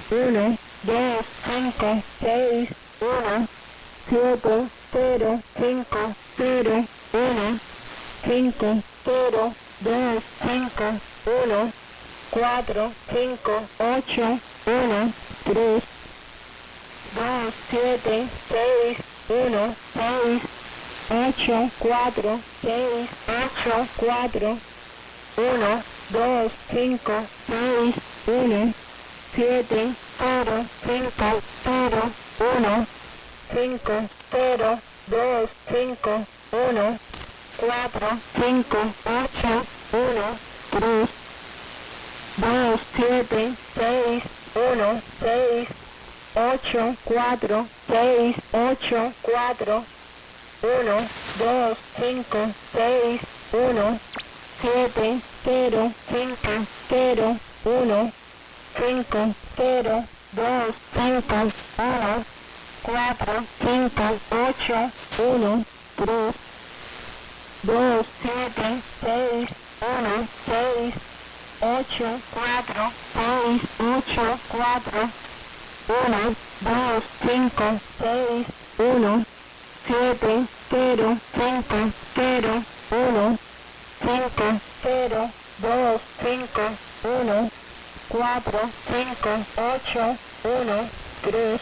1, 2, 5, 6, 1, 7, 0, 5, 0, 1, 5, 0, 2, 5, 1, 4, 5, 8, 1, 3, 2, 7, 6, 1, 6, 8, 4, 6, 8, 4, 1, 2, 5, 6, 1, 7, 0, 5, 0, 1, 5, 0, 2, 5, 1, 4, 5, 8, 1, 3, 2, 7, 6, 1, 6, 8, 4, 6, 8, 4, 1, 2, 5, 6, 1, 7, 0, 5, 0, 1, 5, 0, 2, 5, 1, 4, 5, 8, 1, 3, 2, 7, 6, 1, 6, 8, 4, 6, 8, 4, 1, 2, 5, 6, 1, 7, 0, 5, 0, 1, 5, 0, 2, 5, 1, 4, 5, 8, 1, 3.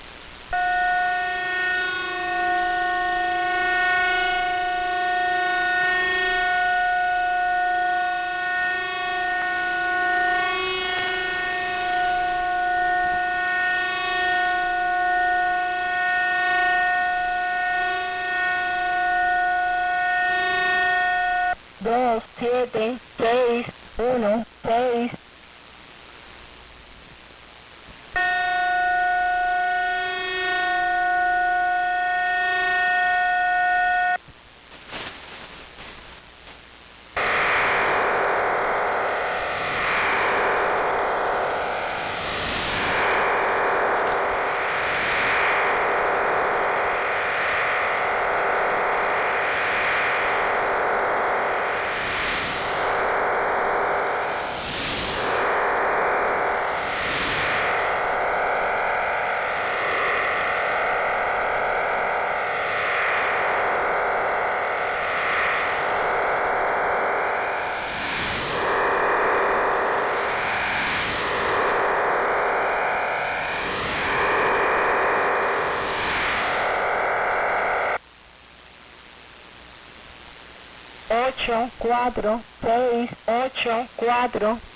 Dos, siete, seis, uno, 6. Ocho, 4, 6, 8, 4,